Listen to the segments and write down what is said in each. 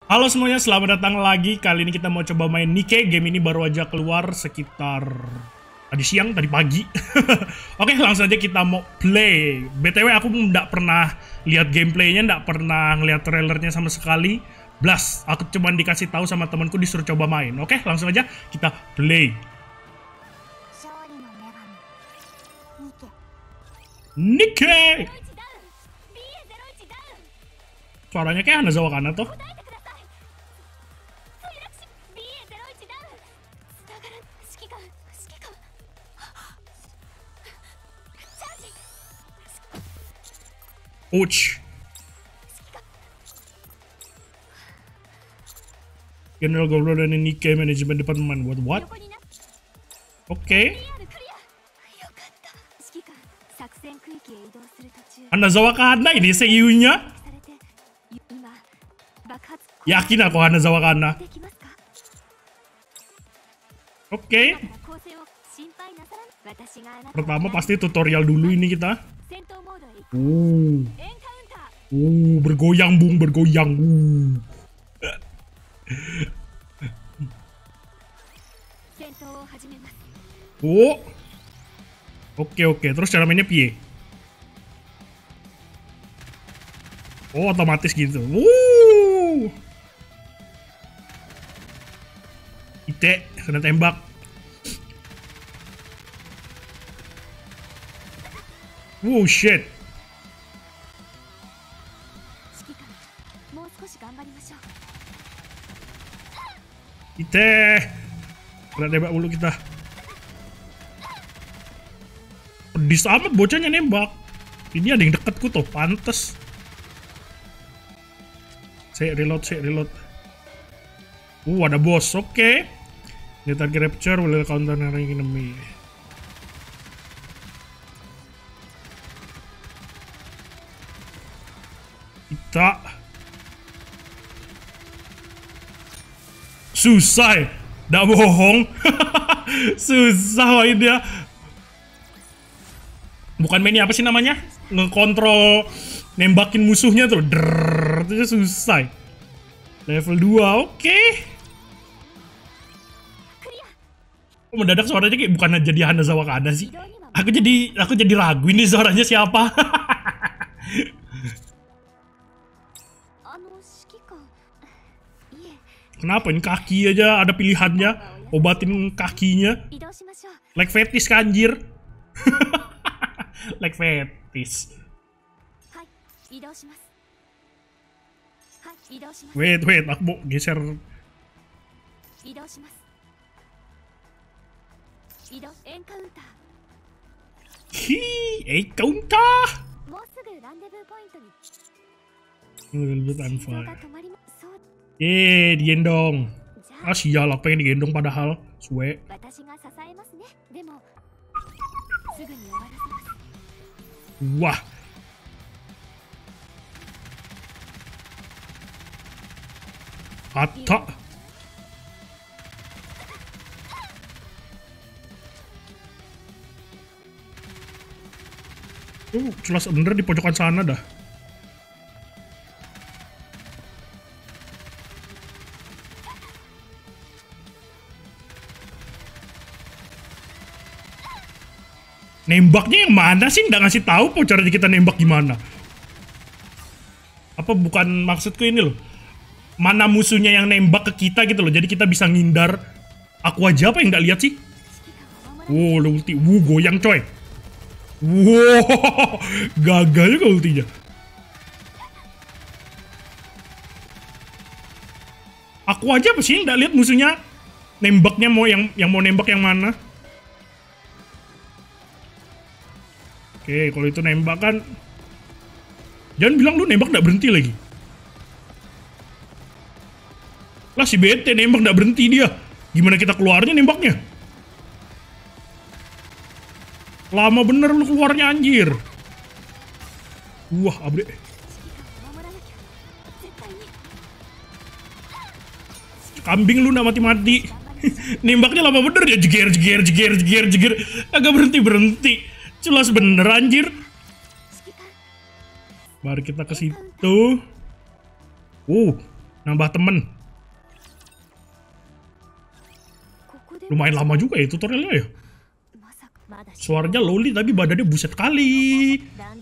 Halo semuanya, selamat datang lagi. Kali ini kita mau coba main Nikke. Game ini baru aja keluar sekitar tadi siang, tadi pagi. Oke, langsung aja kita mau play. BTW aku nggak pernah lihat gameplaynya, nggak pernah ngeliat trailernya sama sekali. Blast, aku cuma dikasih tahu sama temanku disuruh coba main. Oke, langsung aja kita play. Nikke. Suaranya kayak Hanazawa Kana tuh. Ouch. General Governor dan Nikke Management Department. What? Oke. Hanazawa Kana ini seiyunya. Yakin aku Hanazawa Kana. Oke. Pertama pasti tutorial dulu ini kita. Bergoyang bung, bergoyang. Oke. Terus cara mainnya piye? Oh, otomatis gitu. Ite, kena tembak. Shit. Ite, kena tembak mulu kita. Pedis amat bocahnya nembak. Ini ada yang deketku tuh, pantes. Saya reload. Ada bos, oke. Ini target capture, will counter rank enemy. Kita susah, nggak bohong. Susah mainnya. Bukan mainnya apa sih namanya? Ngekontrol nembakin musuhnya tuh. Itu susah. Level 2, oke. Kok mendadak suaranya kayak bukan jadi Hanazawa Kana sih? Aku jadi ragu ini suaranya siapa. Kenapa ini kaki aja ada pilihannya? Obatin kakinya. Like fetish kan anjir. Like fetish. Wait, aku mau geser. Encounter. Digendong. Sial, aku pengen digendong padahal. Suwe. Wah. Kata. Jelas bener di pojokan sana dah. Nembaknya yang mana sih? Nggak ngasih tahu kok caranya kita nembak gimana. Apa bukan maksudku ini loh. Mana musuhnya yang nembak ke kita gitu loh. Jadi kita bisa ngindar. Aku aja apa yang nggak lihat sih? Ulti. Goyang coy. Gagal juga ultinya. Aku aja apa sih nggak lihat musuhnya nembaknya mau yang mau nembak yang mana? Oke, kalau itu nembak kan, jangan bilang lu nembak nggak berhenti lagi. Lah si bete nembak nggak berhenti dia. Gimana kita keluarnya nembaknya? Lama bener lu keluarnya anjir. Abre. Kambing lu nggak mati-mati. Nembaknya lama bener ya, jeger. Agak berhenti. Jelas bener anjir. Mari kita ke situ. Nambah temen. Lumayan lama juga ya tutorialnya ya. Suaranya loli tapi badannya buset kali.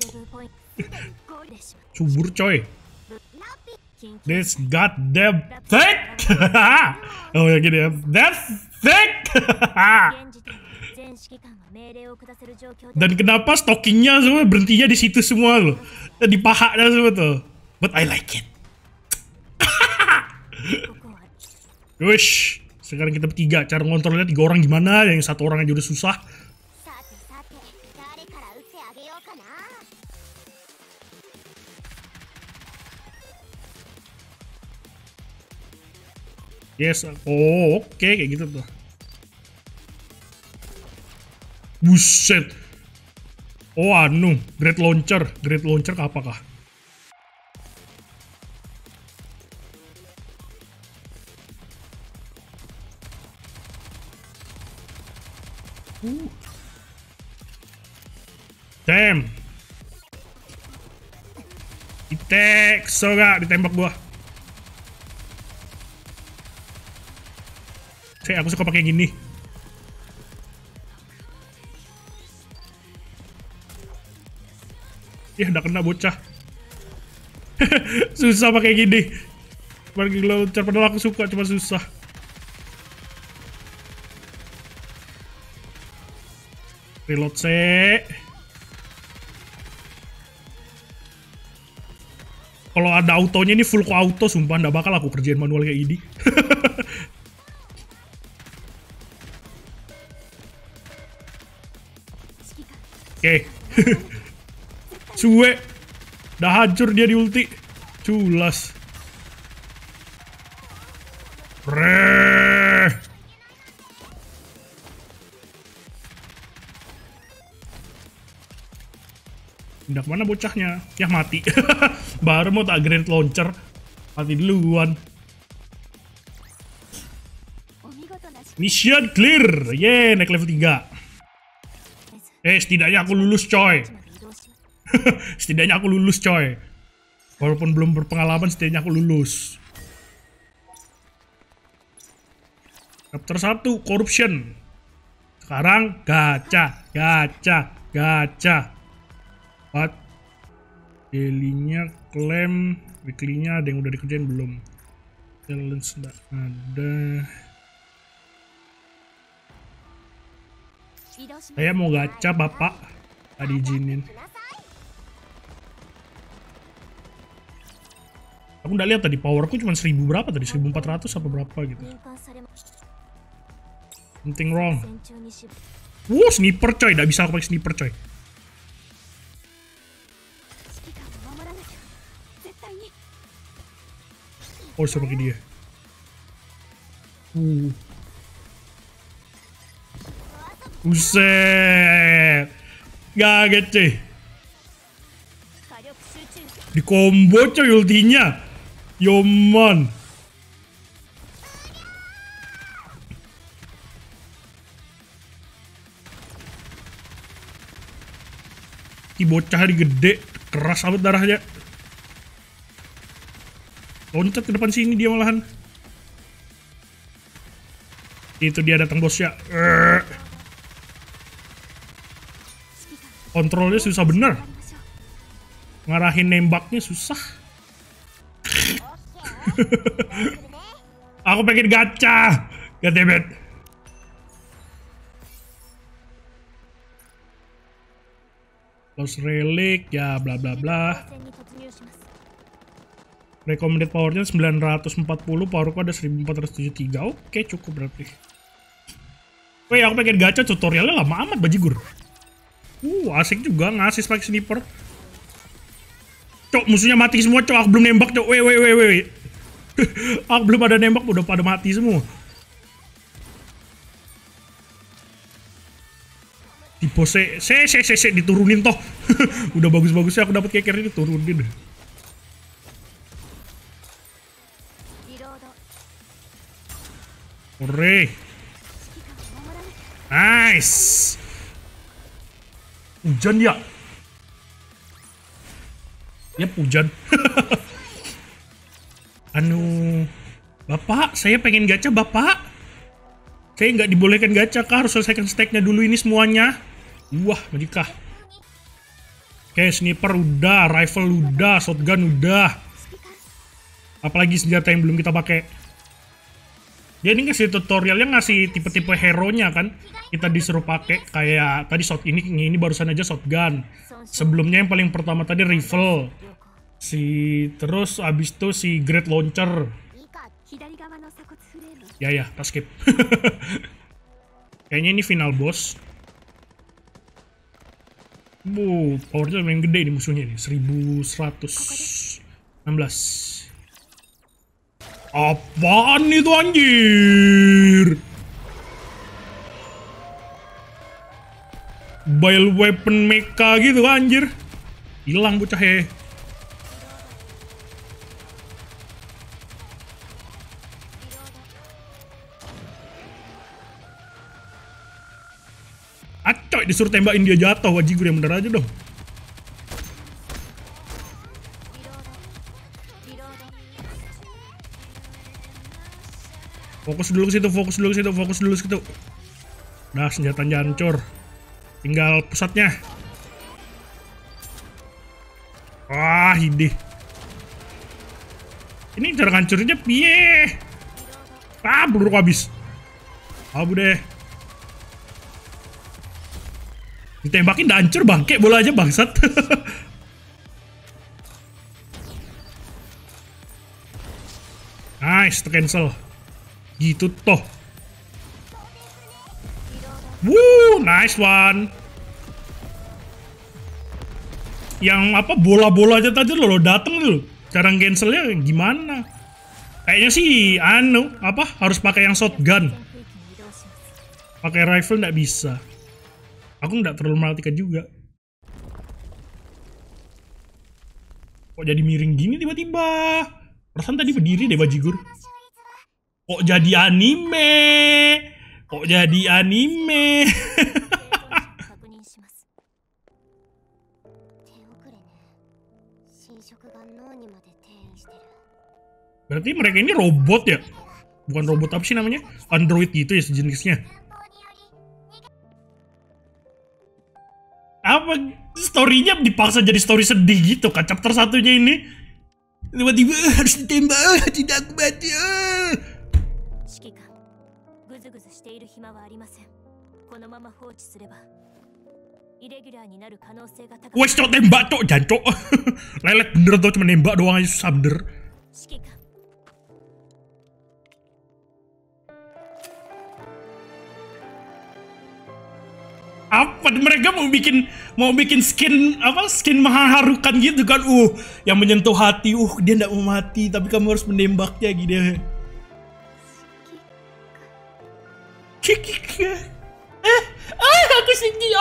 Subur coy. This goddamn thing. Oh ya gini ya. That thing. Dan kenapa stockingnya semua berhentinya di situ semua loh. Di pahanya semua tuh. But I like it. Wish. Sekarang kita bertiga. Cara ngontrolnya 3 orang gimana? Yang 1 orang aja udah susah. Yes. Oh oke. Kayak gitu tuh. Buset. Oh anu, Great Launcher. Great Launcher apakah? Damn. Ditek, so gak ditembak gua. Aku suka pakai gini. Ya udah kena bocah. Susah pakai gini. Bagi launcher padahal aku suka cuma susah. Reload Kalau ada autonya ini full ke auto, sumpah nggak bakal aku kerjain manual kayak ini. Oke. Cuek. Udah hancur dia di ulti. Culas. Pindah kemana bocahnya? Ya mati. Baru mau tak Great Launcher. Mati duluan. Mission clear. Yeay, naik level 3. Setidaknya aku lulus coy. Setidaknya aku lulus coy. Walaupun belum berpengalaman, setidaknya aku lulus. Chapter 1, Corruption. Sekarang gacha. Daily-nya klaim, weekly-nya ada yang udah dikerjain belum? Challenge enggak ada. Saya mau gacha, Bapak. Tadi izinin. Aku udah lihat tadi powerku cuma 1000 berapa tadi? 1400 apa berapa gitu. Something wrong. Wow, sniper coy. Nggak bisa aku pakai sniper coy. Oh, suruh pakai dia. Buset. Gaget cuy. Di combo coy ultinya. Yoman. Di bocah di gede. Keras amat darahnya. Loncat ke depan sini dia malahan. Itu dia datang bosnya. Kontrolnya susah bener. Ngarahin nembaknya susah. Aku pengen gacha. Goddammit. Lost relic ya bla bla bla. Recommended powernya 940, powerku ada 1473. Oke, cukup berarti. Wih, aku pengen gacha, tutorialnya lama amat bajigur. Asik juga ngasih pakai sniper. Cok, musuhnya mati semua, cok. Aku belum nembak, cok. Weh. Aku belum ada nembak, udah pada mati semua. Tipe diturunin toh. Udah bagus-bagusnya aku dapat keker ini, turunin. Hore. Nice. Hujan ya? Yap, hujan. Anu, Bapak, saya pengen gacha, Bapak. Saya nggak dibolehkan gacha, kah? Harus selesaikan stacknya dulu ini semuanya. Wah, majikah. Oke, sniper udah, rifle udah, shotgun udah. Apalagi senjata yang belum kita pakai. Dia ini ngasih tutorialnya, ngasih tipe-tipe hero-nya kan. Kita disuruh pakai kayak tadi ini barusan aja shotgun. Sebelumnya yang paling pertama tadi rifle. Terus abis itu si great launcher. Ya, pas skip. Kayaknya ini final boss. Powernya lumayan gede nih musuhnya nih, 1116. Apaan itu anjir? Bile weapon mecha gitu anjir. Hilang bocah he. Acoy, disuruh tembakin dia jatuh, wajib gue yang bener aja dong. Fokus dulu ke situ. Nah, senjatanya hancur. Tinggal pusatnya. Wah, ini. Ini cara ngancurinnya piye? Peluru habis. Abu deh. Ditembakin udah hancur bangke, bola aja bangsat. Nice, cancel. Gitu toh. Woo, nice one. Yang apa bola-bola aja tadi lo dateng dulu. Cara cancelnya gimana? Kayaknya sih harus pakai yang shotgun. Pakai rifle nggak bisa. Aku nggak terlalu merhatikan juga. Kok jadi miring gini tiba-tiba? Perasaan tadi berdiri deh bajigur. Kok jadi anime? Berarti mereka ini robot ya? Bukan robot, apa sih namanya? Android gitu ya sejenisnya. Apa story-nya dipaksa jadi story sedih gitu kan? Chapter satunya ini tiba-tiba harus ditembak, tidak aku baca. Wes cok tembak cok, jancok. Lelet bener tuh, cuma nembak doang aja susah bener. Apa mereka mau bikin skin mengharukan gitu kan, yang menyentuh hati, dia nggak mau mati tapi kamu harus menembaknya gitu. Aku sedih.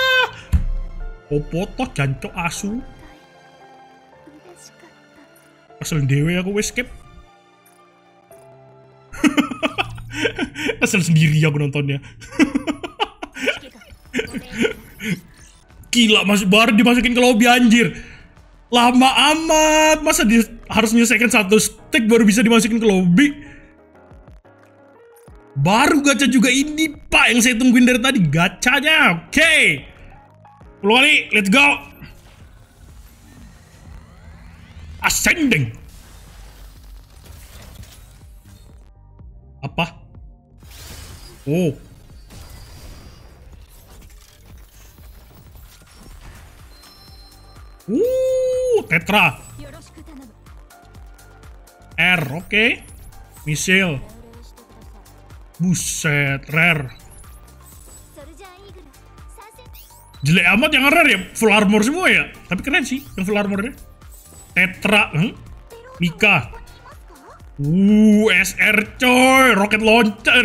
Potoh jancok asu. Asal dewe aku escape. Asal sendiri aku nontonnya. Gila, baru dimasukin ke lobby anjir. Lama amat. Masa harus nyelesaikan satu stack baru bisa dimasukin ke lobby? Baru gacha juga ini pak yang saya tungguin dari tadi. Gacanya, oke. 10 kali, let's go. Ascending. Apa? Oh. Tetra. R, oke. Misil. Buset, rare. Jelek amat yang rare ya, full armor semua ya. Tapi keren sih yang full armornya. Tetra, Mika. SR coy, rocket launcher.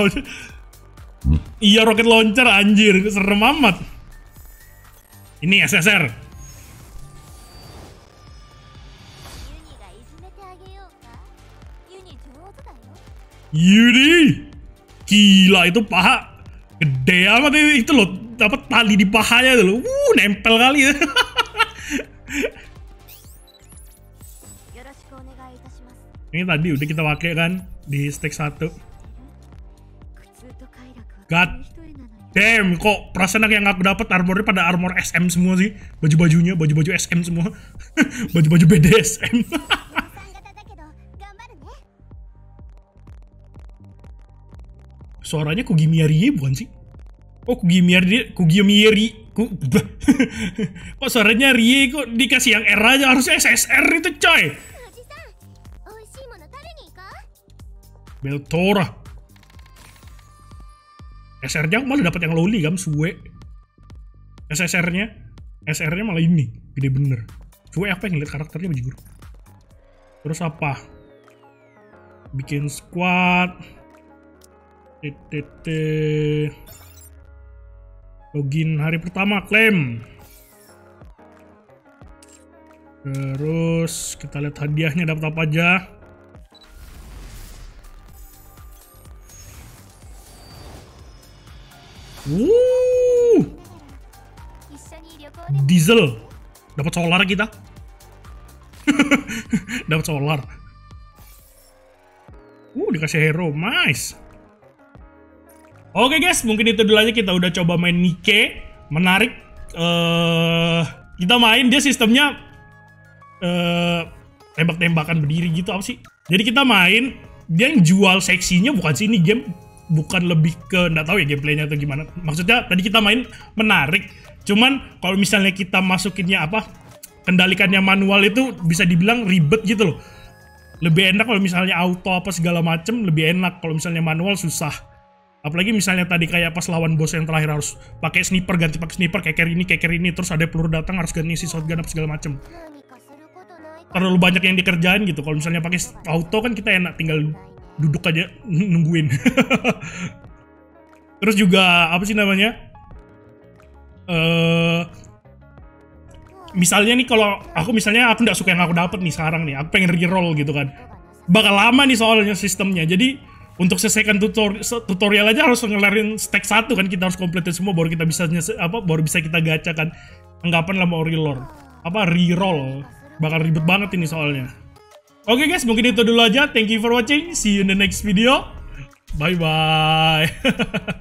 Iya, rocket launcher anjir, serem amat. Ini SSR. Yudi, gila itu paha gede amat itu loh, dapat tali di pahanya itu loh, nempel kali ya. Ini tadi udah kita pakai kan di stack 1. God damn, kok perasaan yang aku dapat armornya pada armor SM semua sih. Baju-bajunya, baju-baju SM semua. Baju-baju BDSM. Suaranya Kugimiari bukan sih? Oh, Kugimiari. Kok suaranya Rie kok dikasih yang R aja, harusnya SSR itu coy. Beltora. SR-nya malah dapat yang loli kan, suwe. SR-nya malah ini, gede bener. Suwe apa yang lihat karakternya baju guru. Terus apa? Bikin squad. Login hari pertama, klaim. Terus kita lihat hadiahnya dapat apa aja. Diesel. Dapat solar kita. Dapat solar. Dikasih hero, nice. Oke guys, mungkin itu dulu aja, kita udah coba main Nikke, menarik. Kita main, dia sistemnya tembak-tembakan berdiri gitu apa sih? Jadi kita main, dia yang jual seksinya bukan sih, ini game bukan lebih ke nggak tahu ya gameplaynya atau gimana. Maksudnya tadi kita main menarik, cuman kalau misalnya kita masukinnya apa, kendalikannya manual itu bisa dibilang ribet gitu loh. Lebih enak kalau misalnya auto apa segala macem, lebih enak. Kalau misalnya manual susah. Apalagi misalnya tadi kayak pas lawan bos yang terakhir harus pakai sniper, ganti pakai sniper, keker ini, terus ada peluru datang harus ganti si shotgun apa segala macem. Terlalu banyak yang dikerjain gitu. Kalau misalnya pakai auto kan kita enak, tinggal duduk aja nungguin. Terus juga apa sih namanya? Misalnya nih kalau aku nggak suka yang aku dapat nih sekarang nih, aku pengen reroll gitu kan. Bakal lama nih soalnya sistemnya. Jadi untuk selesaikan tutorial aja harus ngelarin stack 1 kan, kita harus kompletin semua baru kita bisa baru bisa kita gacha kan. Anggapan lah mau reroll. Bakal ribet banget ini soalnya. Oke guys, mungkin itu dulu aja. Thank you for watching. See you in the next video. Bye bye.